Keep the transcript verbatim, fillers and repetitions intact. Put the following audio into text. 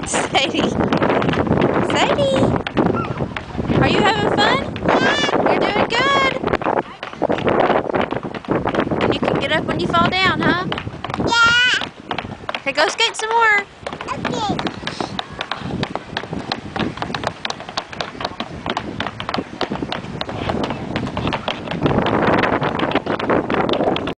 Sadie. Sadie. Are you having fun? You're doing good. And you can get up when you fall down, huh? Yeah. Okay, go skate some more.